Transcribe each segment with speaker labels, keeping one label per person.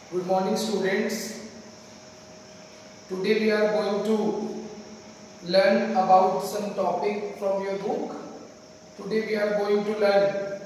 Speaker 1: Good morning, students. Today we are going to learn about some topic from your book. Today we are going to learn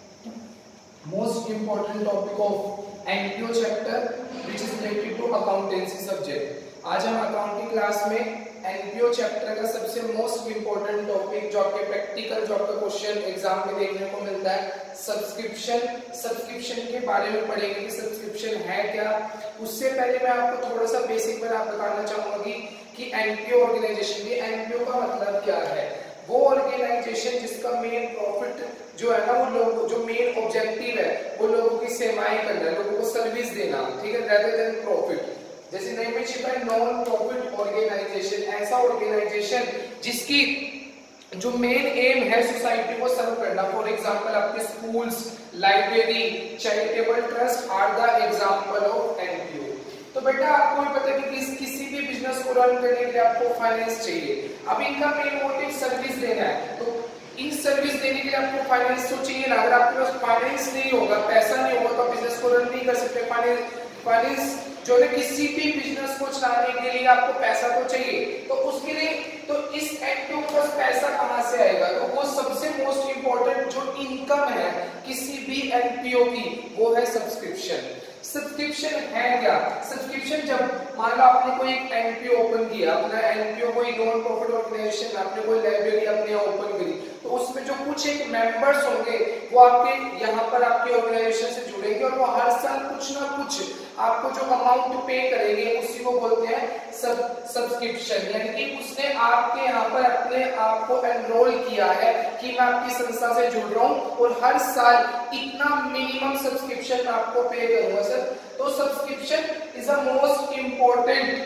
Speaker 1: most important topic of NPO chapter, which is related to accountancy subject. आज हम accounting class में NPO chapter का सबसे most important topic जो आपके practical जो आपका question exam में देखने को मिलता है सब्सक्रिप्शन के बारे में पढ़ेंगे कि सब्सक्रिप्शन है क्या। उससे पहले मैं आपको थोड़ा सा बेसिक बताना चाहूंगा कि एनपीओ ऑर्गेनाइजेशन, ये एनपीओ का मतलब क्या है। वो ऑर्गेनाइजेशन जिसका मेन प्रॉफिट जो है ना, वो लोग जो मेन ऑब्जेक्टिव है वो लोगों की सेवाएं करना, लोगों को सर्विस देना, ठीक है, रेदर देन प्रॉफिट। जैसे नेम में छिपा है नॉन प्रॉफिट ऑर्गेनाइजेशन, ऐसा ऑर्गेनाइजेशन जिसकी जो मेन एम है सोसाइटी को सर्व करना। फॉर एग्जांपल आपके schools, library, charitable trust are the example of NPO. तो बेटा आपको भी पता है कि किसी भी बिजनेस को रन करने के लिए आपको फाइनेंस चाहिए। अब इनका मेन मोटिव सर्विस देना है, तो इन सर्विस देने के लिए आपको फाइनेंस तो चाहिए ना। अगर आपके पास फाइनेंस नहीं होगा, पैसा नहीं होगा, तो बिजनेस को रन नहीं कर सकते। फाइनेंस जो है किसी भी बिजनेस को चलाने के लिए आपको पैसा तो चाहिए, तो उसके लिए तो इस एनपीओ के पास पैसा कहां से आएगा। तो वो सबसे मोस्ट इंपॉर्टेंट जो इनकम है किसी भी एनपीओ की, वो है सब्सक्रिप्शन। सब्सक्रिप्शन है क्या? सब्सक्रिप्शन जब मान लो आपने कोई एक एनपीओ ओपन किया, अपना एनपीओ कोई नॉन प्रॉफिट ऑर्गेनाइजेशन, आपने कोई लाइब्रेरी अपने यहाँ ओपन करी, तो उसमें जो कुछ एक मेंबर्स होंगे वो आपके यहाँ पर आपके ऑर्गेनाइजेशन से जुड़ेंगे और वो हर साल कुछ ना कुछ आपको जो अमाउंट पे करेंगे उसी को बोलते हैं सब्सक्रिप्शन। यानी कि उसने आपके यहाँ पर अपने आप को एनरोल किया है कि मैं आपकी संस्था से जुड़ रहा हूँ और हर साल इतना मिनिमम सब्सक्रिप्शन आपको पे करूंगा सर। तो subscription is a most important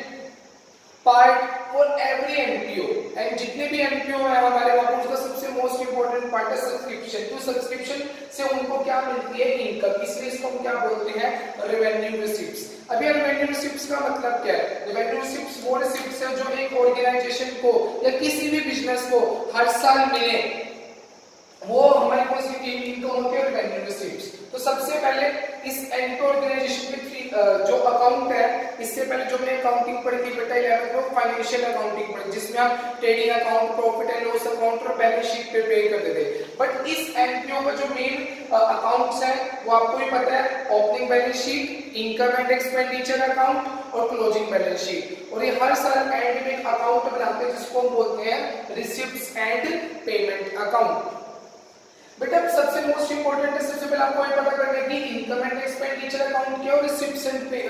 Speaker 1: part for every NPO, and जितने भी एनपीओ है हमारे वहां पर, उसका सबसे मोस्ट इंपॉर्टेंट पार्ट है सब्सक्रिप्शन। तो सब्सक्रिप्शन से उनको क्या मिलती है? इनकम। इसलिए इसको हम क्या बोलते हैं? Revenue receipts. अब ये रेवेन्यू रिसिप्ट्स का मतलब क्या है? रेवेन्यू रिसिप्ट्स वो रिसिप्ट्स है जो एक ऑर्गेनाइजेशन को या किसी भी बिजनेस को हर साल मिले, वो हमारे पास इनकम होती है रेवेन्यू रिसिप्ट्स। तो सबसे पहले इस एनपीओ ऑर्गेनाइजेशन में जो अकाउंट है, इससे पहले जो मैंने अकाउंटिंग पढ़ी थी बेटा 11th में, फाइनेंशियल अकाउंटिंग पढ़ी, जिसमें आप trading account, profit and loss account और बैलेंस शीट पे करते थे। बट इस एनपीओ का जो मेन अकाउंट्स है वो आपको भी पता है, opening balance sheet, income and expenditure account और क्लोजिंग बैलेंस शीट। और ये हर साल एंड में एक अकाउंट बनाते हैं जिसको हम बोलते हैं रिसिप्ट्स एंड पेमेंट अकाउंट। बेटा सबसे मोस्ट इंपॉर्टेंट है, सबसे पहले आपको ये पता करना है कि इनकम एंड एक्सपेंडिचर अकाउंट क्या है और रिसिप्ट्स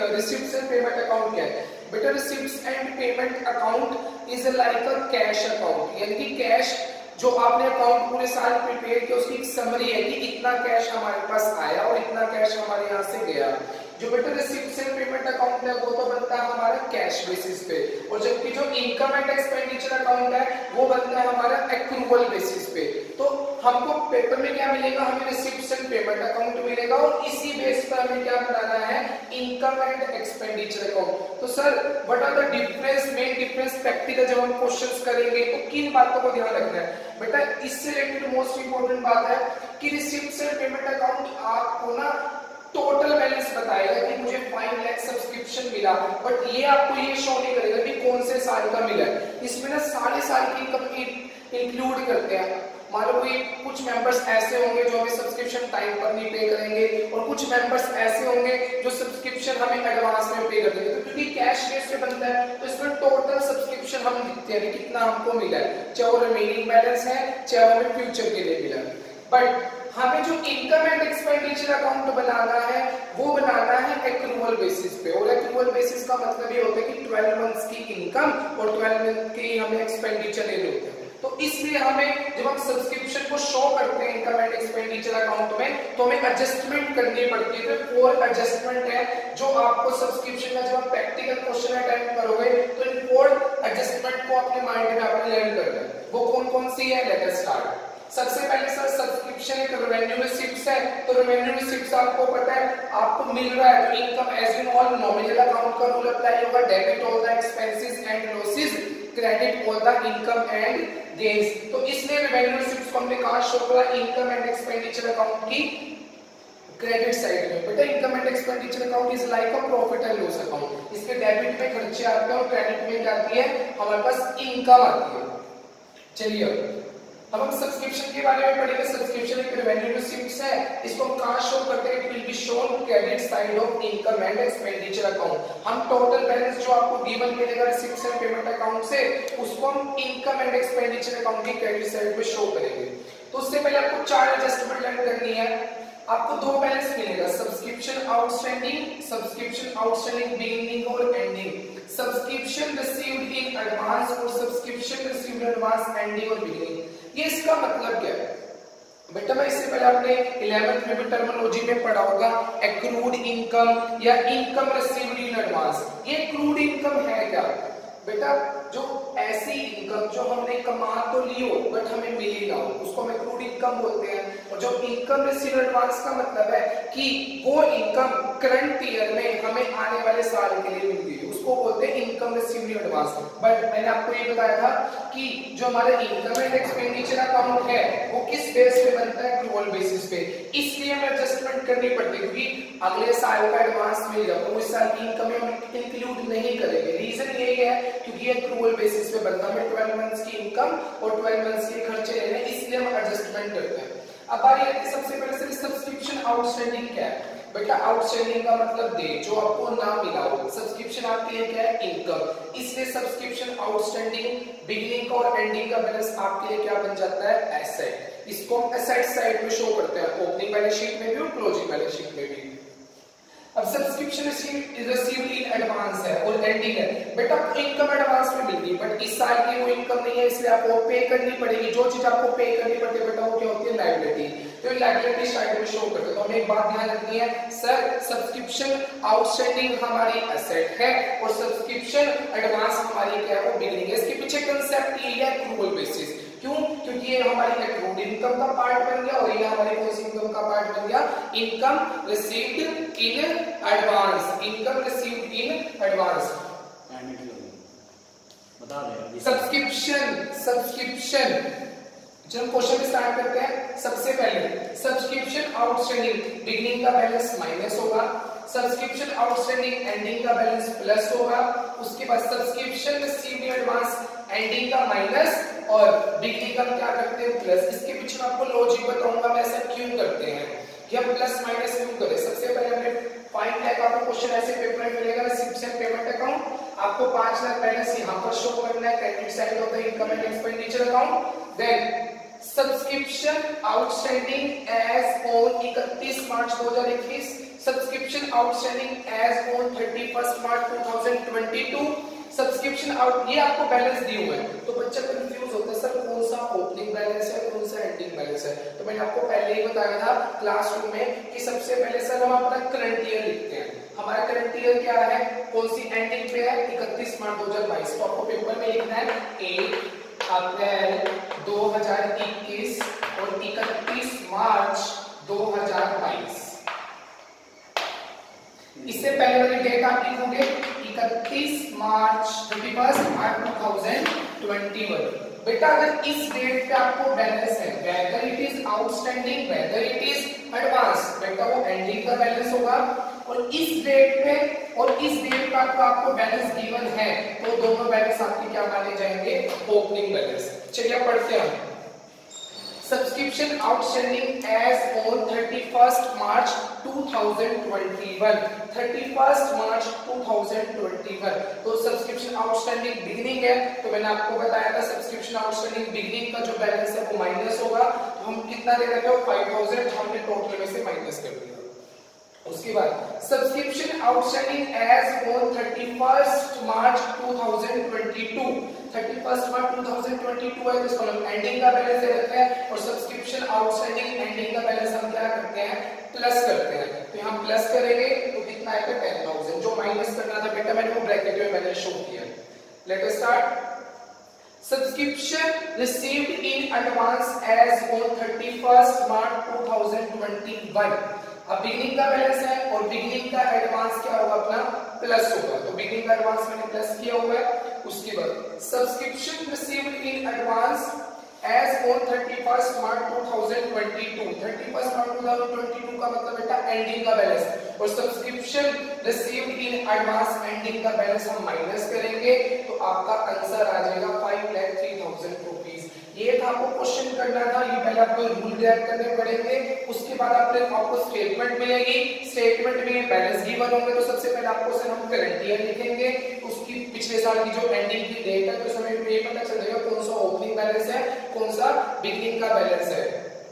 Speaker 1: एंड पेमेंट अकाउंट क्या है। बेटा receipts and payment account is like a cash account, यानी कि कैश जो आपने अकाउंट पूरे साल प्रिपेयर किया उसकी एक समरी है कि इतना कैश हमारे पास आया और इतना कैश हमारे यहाँ से गया। जो बेटा रिसिप्ट्स एंड पेमेंट अकाउंट है वो तो बनता है हमारा कैश बेसिस पे, और जबकि जो इनकम एंड एक्सपेंडिचर अकाउंट है वो बनता है हमारा एक्रूवल बेसिस पे। तो हमको पेपर में क्या मिलेगा? हमें रिसिप्ट्स एंड पेमेंट अकाउंट मिलेगा और इसी बेस पर हमें क्या बनाना है? Income and expenditure account. तो sir what are the difference, main difference practical जब हम क्वेश्चंस करेंगे तो किन बातों को ध्यान रखना है? बेटा इससे रिलेटेड मोस्ट इंपॉर्टेंट बात है कि रिसिप्ट्स एंड पेमेंट अकाउंट आपको ना टोटल बैलेंस बताएगा कि मुझे 5 लाख सब्सक्रिप्शन मिला, बट ये आपको ये शो नहीं करेगा कि कौन से साल का मिला है। इसमें ना सारे साल की इनकम इंक्लूड करते हैं। मान लो कोई कुछ मेंबर्स ऐसे होंगे जो हमें सब्सक्रिप्शन टाइम पर नहीं पे करेंगे और कुछ मेंबर्स ऐसे होंगे जो सब्सक्रिप्शन हमें एडवांस में पे कर देंगे। तो क्योंकि कैश बेस पे बनता है तो इसमें टोटल सब्सक्रिप्शन हम लिखते हैं कितना हमको मिला है, चाहे वो रिमेनिंग बैलेंस है चाहे हमें फ्यूचर के लिए मिला। बट हमें जो इनकम एंड एक्सपेंडिचर अकाउंट बनाना है वो बनाना है एक्रूवल बेसिस पे, और एक्रूवल बेसिस का मतलब ये होता है कि 12 मंथ्स की इनकम और 12 मंथ की हमें एक्सपेंडिचर लेने होते हैं। तो इसलिए हमें जब हम सब्सक्रिप्शन को शो करते हैं इनकम एंड एक्सपेंडिचर अकाउंट में तो हमें एडजस्टमेंट करनी पड़ती है। तो 4 एडजस्टमेंट है जो आपको सब्सक्रिप्शन में जब आप प्रैक्टिकल क्वेश्चन अटेम्प्ट करोगे तो इन 4 एडजस्टमेंट को अपने माइंड में आपने लर्न करना है। वो कौन कौन सी है? Let us start. सबसे पहले सर सब्सक्रिप्शन एक रेवेन्यू रिसिप्ट्स है, तो रेवेन्यू रिसिप्ट्स आपको पता है आपको मिल रहा है तो income as in all nominal account का रूल अप्लाई होगा, debit all the expenses and losses, credit all the income and gains. तो इसलिए रेवेन्यू रिसिप्ट्स को हमने कहा शो करा इनकम एंड एक्सपेंडिचर अकाउंट की क्रेडिट साइड में। बेटा income and expenditure account is like a profit and loss account. इसके डेबिट में खर्चे आते हैं और क्रेडिट में क्या आती है, हमारे पास इनकम आती है। चलिए अब हम सब्सक्रिप्शन के बारे में पढ़ेंगे। सब्सक्रिप्शन एक रेवेन्यू रिसीप्ट्स है, इसको हम कहां शो करते हैं, it will be shown credit side of income and expenditure account. हम टोटल बैलेंस जो आपको गिवन मिलेगा रिसीप्ट्स एंड पेमेंट अकाउंट से, उसको हम इनकम एंड एक्सपेंडिचर अकाउंट की क्रेडिट साइड पे शो करेंगे। तो उससे पहले आपको चार एडजस्टमेंट लर्न करनी है। आपको दो बैलेंस मिलेगा, सब्सक्रिप्शन आउटस्टैंडिंग बिगिनिंग और ending, subscription received in advance और सब्सक्रिप्शन रिसीव्ड एडवांस एंडिंग और बिगिनिंग। ये इसका मतलब क्या है बेटा, मैं इससे पहले आपने 11th में भी टर्मिनोलॉजी में पढ़ा होगा एक्रूड इनकम या इनकम रिसीव्ड इन एडवांस। ये एक्रूड इनकम है क्या बेटा, जो ऐसी इनकम जो हमने कमा तो ली हो बट हमें मिली ना हो, उसको हम एक्रूड इनकम बोलते हैं। और जो इनकम रिसीव्ड एडवांस का मतलब है कि वो इनकम करंट ईयर में हमें आने वाले साल के लिए मिल गई, उसको बोलते हैं इनकम रिसीव्ड एडवांस। बट मैंने आपको ये बताया था कि जो हमारा इनकम एंड एक्सपेंडिचर अकाउंट है वो किस बेस पे बनता है, एक्रूअल बेसिस पे। इसलिए हमें एडजस्टमेंट करनी पड़ती है क्योंकि अगले साल का एडवांस मिलेगा तो इस साल की इनकम हम इंक्लूड नहीं करेंगे। रीजन यही है क्योंकि ये एक्रूअल बेसिस पे बनता है, 12 मंथ्स की इनकम और 12 मंथ्स के खर्चे ले रहे हैं, इसलिए हम एडजस्टमेंट करते हैं। अब बारी आती है सबसे पहले सब्सक्रिप्शन आउटस्टैंडिंग क्या है बेटा, आउटस्टैंडिंग का मतलब दे जो आपको ना मिला हो। सब्सक्रिप्शन आपके लिए क्या है, इनकम, इसलिए सब्सक्रिप्शन आउटस्टैंडिंग बिगिनिंग और एंडिंग का बैलेंस आपके लिए क्या बन जाता है, एसेट। इसको हम एसेट साइड में शो करते हैं, ओपनिंग बैलेंस शीट में भी और क्लोजिंग बैलेंस शीट में भी। अब सब्सक्रिप्शन रिसीव्ड इन एडवांस है और एंडिंग है बेटा, इनकम एडवांस में मिल गई बट इस साल की वो इनकम नहीं है, इसलिए आपको पे करनी पड़ेगी। जो चीज आपको पे करनी पड़ती है बेटा वो क्या होती है, लायबिलिटी। तो लायबिलिटी साइड में शो करते हैं। तो हमें एक बात ध्यान रखनी है सर, सब्सक्रिप्शन आउटस्टैंडिंग हमारी एसेट है और सब्सक्रिप्शन एडवांस हमारी क्या है, वो बिगिनिंग है। इसके पीछे कंसेप्ट ये है एक्रूअल बेसिस। क्यों, क्योंकि ये हमारी एक्रूड इनकम का पार्ट बन गया और ये हमारी कौन सी इनकम का पार्ट बन गया, income received in advance, income received in advance. बता दे सब्सक्रिप्शन चलो क्वेश्चन स्टार्ट करते हैं। सबसे पहले सब्सक्रिप्शन आउटस्टैंडिंग बिगिनिंग का बैलेंस माइनस होगा, सब्सक्रिप्शन आउटस्टैंडिंग एंडिंग का बैलेंस प्लस होगा, उसके बाद subscription received in advance ending का माइनस और बिगिनिंग का क्या करते हैं, प्लस। इसके पीछे मैं आपको लॉजिक बताऊंगा मैं ऐसा क्यों करते हैं कि हम प्लस माइनस क्यों करें। सबसे पहले हमने फाइंड किया, आपको क्वेश्चन ऐसे पेपर में मिलेगा, रिसीप्ट्स एंड पेमेंट अकाउंट, आपको 5 लाख बैलेंस यहां पर शो करना है, credit side of the income and expenditure account. Then subscription outstanding as on 31 March 2021, subscription outstanding as on 31 March 2022, subscription out, ये आपको बैलेंस दिए हुए हैं। तो बच्चा कंफ्यूज होता है सर कौन सा ओपनिंग बैलेंस है कौन सा एंडिंग बैलेंस है। तो मैंने आपको पहले ही बताया था क्लासरूम में कि सबसे पहले सर हम अपना करंट ईयर लिखते हैं। हमारा करंट ईयर क्या है, कौन सी एंडिंग पे है, 31 मार्च 2022। तो आपको पेपर में लिखना है 1 अप्रैल 2021 और 31 मार्च 2022। इससे पहले वाली डेट आप लिखोगे 31 मार्च 31 मार्च 2021। बेटा अगर इस डेट पे आपको बैलेंस है, whether it is outstanding whether it is advance, बेटा वो एंडिंग का बैलेंस होगा। और इस डेट पे और इस डेट का आपको बैलेंस गिवन है तो दोनों बैलेंस आपके क्या माने जाएंगे, ओपनिंग बैलेंस। चलिए पढ़ते हैं। Subscription outstanding as on 31 March 2021, 31 March 2021। तो सब्सक्रिप्शन आउटस्टैंडिंग बिगिनिंग है, तो मैंने आपको बताया था सब्सक्रिप्शन आउटस्टैंडिंग बिगिनिंग का जो बैलेंस है वो माइनस होगा। तो हम कितना दे रखे हो, 5000, हमने टोटल में से माइनस कर दिया। उसके बाद subscription outstanding as on 31 March 2022, 31 March 2022 है, जिसको हम एंडिंग का बैलेंस दे रखते हैं और सब्सक्रिप्शन आउटस्टैंडिंग एंडिंग का बैलेंस हम क्या करते हैं, प्लस करते हैं। तो हम प्लस करेंगे तो कितना आएगा 10000। जो माइनस करना था बेटा मैंने वो ब्रैकेट में मैंने शो किया। Let us start. Subscription received in advance as on 31 March 2021। अब बिगिनिंग का बैलेंस है और बिगिनिंग का एडवांस क्या होगा अपना, प्लस होगा। तो बिगिनिंग का एडवांस मैंने प्लस किया हुआ है। उसके बाद subscription received in advance as on 31 March 2022, 31 March 2022 का मतलब बेटा एंडिंग का बैलेंस और subscription subscription received in advance ending का बैलेंस हम माइनस करेंगे तो आपका आंसर आ जाएगा 5,03,000 रुपीस। ये था आपको क्वेश्चन करना था, ये पहले आपको रूल ग्रैब करने पड़ेंगे, उसके बाद आपको स्टेटमेंट मिलेगी, स्टेटमेंट में बैलेंस गिवन होंगे तो सबसे पहले आपको सर हम करंट ईयर लिखेंगे, उसकी पिछले साल की जो एंडिंग की डेट है तो समय पे ये पता चल जाएगा कौन सा ओपनिंग बैलेंस है कौन सा बिगिनिंग का बैलेंस है।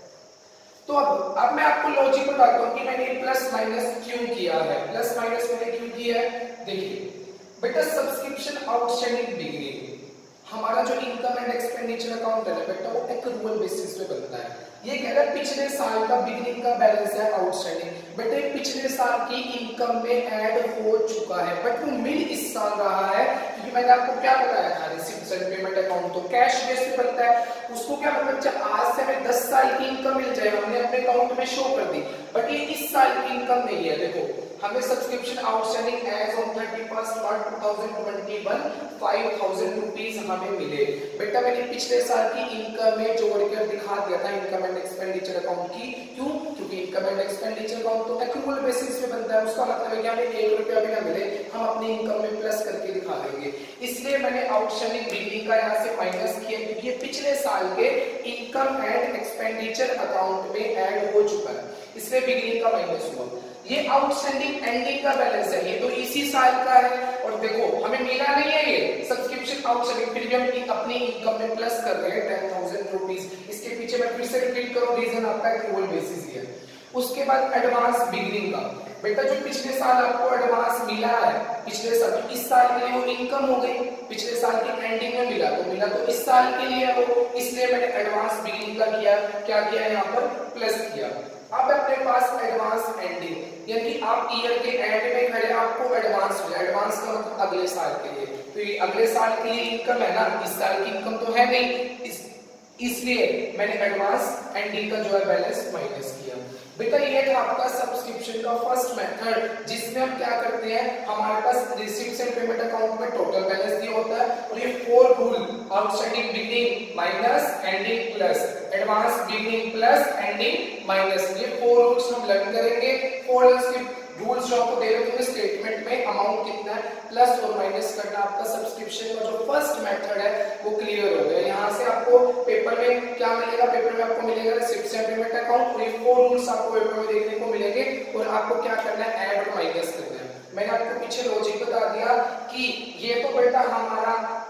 Speaker 1: तो अब मैं आपको लॉजिक बताता हूं कि मैंने प्लस माइनस क्यों किया है। प्लस माइनस मैंने क्यों किया है, देखिए बेटा सब्सक्रिप्शन आउटस्टैंडिंग बिगिनिंग हमारा जो इनकम एंड एक्सपेंडिचर अकाउंट है बेटा वो एक्रूअल बेसिस पे बनता है। ये कह रहा है पिछले साल का बिगिनिंग का बैलेंस है आउटस्टैंडिंग, बेटे पिछले साल की इनकम में ऐड हो चुका है बट वो मिल इस साल रहा है क्योंकि मैंने आपको क्या बताया था रिसीप्ट्स एंड पेमेंट अकाउंट तो कैश बेस पे बनता है। उसको क्या मतलब जब आज से हमें 10 साल की इनकम मिल जाए हमने अपने अकाउंट में शो कर दी बट ये इस साल की इनकम नहीं है। देखो हमें subscription outstanding as on 31st March 2021 5,000 rupees हमें मिले। बेटा मैंने पिछले साल की इनकम में जोड़कर दिखा दिया था इनकम एंड एक्सपेंडिचर अकाउंट की, क्यों? क्योंकि इनकम एंड एक्सपेंडिचर अकाउंट तो एक्रूअल बेसिस पे बनता है, उसका मतलब है कि हमें 1 रुपया भी ना मिले हम अपनी इनकम में प्लस करके दिखा देंगे। इसलिए मैंने आउटस्टैंडिंग बिगिनिंग का यहाँ से माइनस किया क्योंकि ये पिछले साल के इनकम एंड एक्सपेंडिचर अकाउंट में ऐड हो चुका है, इसलिए बिगिनिंग का माइनस हुआ। ये आउटस्टैंडिंग एंडिंग का बैलेंस है, ये तो इसी साल का है और देखो हमें मिला नहीं है ये सब्सक्रिप्शन आउटस्टैंडिंग फिर भी हम अपनी इनकम में प्लस कर रहे हैं 10,000 रुपीस। इसके पीछे मैं फिर से रिपीट करूं रीजन आपका एक्रूअल बेसिस है। उसके बाद एडवांस बिगिनिंग का, बेटा जो पिछले साल आपको एडवांस मिला है पिछले साल तो इस साल के लिए वो इनकम हो गई, पिछले साल की एंडिंग में मिला तो इस साल के लिए वो, इसलिए मैंने एडवांस बिगिनिंग का किया, क्या किया यहाँ पर प्लस किया। अब अपने पास एडवांस एंडिंग यानी कि आप ईयर के एंड में खड़े आपको एडवांस मिला, एडवांस का मतलब अगले साल के लिए, तो ये अगले साल के लिए इनकम है ना, इस साल की इनकम तो है नहीं, इसलिए मैंने एडवांस एंडिंग का जो है बैलेंस माइनस किया। बेटा ये था आपका सब्सक्रिप्शन का फर्स्ट मेथड जिसमें हम क्या करते हैं हमारे पास रिसीप्ट्स एंड पेमेंट अकाउंट में टोटल बैलेंस दिया होता है और ये 4 rule outstanding beginning minus ending plus advance beginning plus ending minus, ये 4 रूल्स हम लर्न करेंगे। 4 रूल्स जो आपको दे रहे होंगे स्टेटमेंट में अमाउंट कितना है प्लस और माइनस करना, आपका सब्सक्रिप्शन का जो फर्स्ट मेथड है वो क्लियर हो गया। यहाँ से आपको पेपर में क्या मिलेगा, पेपर में आपको मिलेगा रिसीप्ट्स एंड पेमेंट अकाउंट और ये 4 रूल्स आपको पेपर में देखने को मिलेंगे और आपको क्या करना है ऐड और माइनस करना है। मैंने आपको पीछे लॉजिक बता दिया कि ये तो बेटा हमारा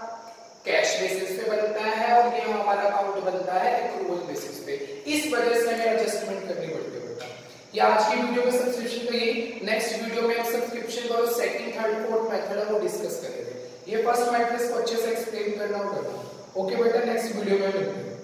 Speaker 1: कैश बेसिस पे बनता है और ये हमारा अकाउंट बनता है एक्रूअल बेसिस पे, इस वजह से हमें एडजस्टमेंट करनी पड़ती है बेटा। ये आज की वीडियो में सब्सक्रिप्शन का, यही नेक्स्ट वीडियो में हम सब्सक्रिप्शन का सेकंड थर्ड फोर्थ मेथड है वो डिस्कस करेंगे। ये फर्स्ट मेथड को अच्छे से एक्सप्लेन करना होगा। ओके बेटा नेक्स्ट वीडियो में मिलते हैं।